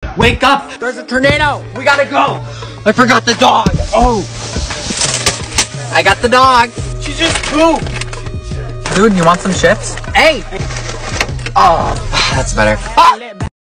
Wake up! There's a tornado! We gotta go! I forgot the dog! Oh! I got the dog! She just pooped! Dude, you want some chips? Hey! Oh, that's better. Ah!